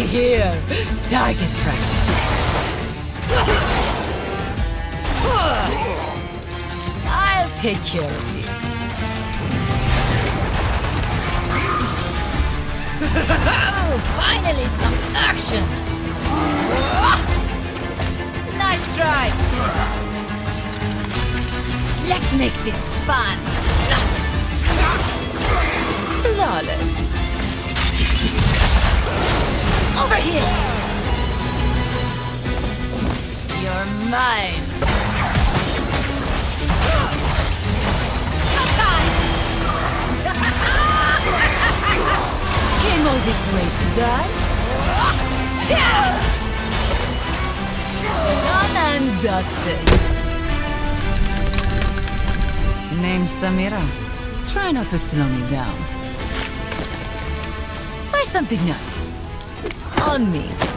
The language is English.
Here, target practice. I'll take care of this. Finally, some action! Nice try! Let's make this fun! Flawless! Over here! You're mine! Came all this way to die? Done and dusted. Name's Samira. Try not to slow me down. Buy something nice. On me.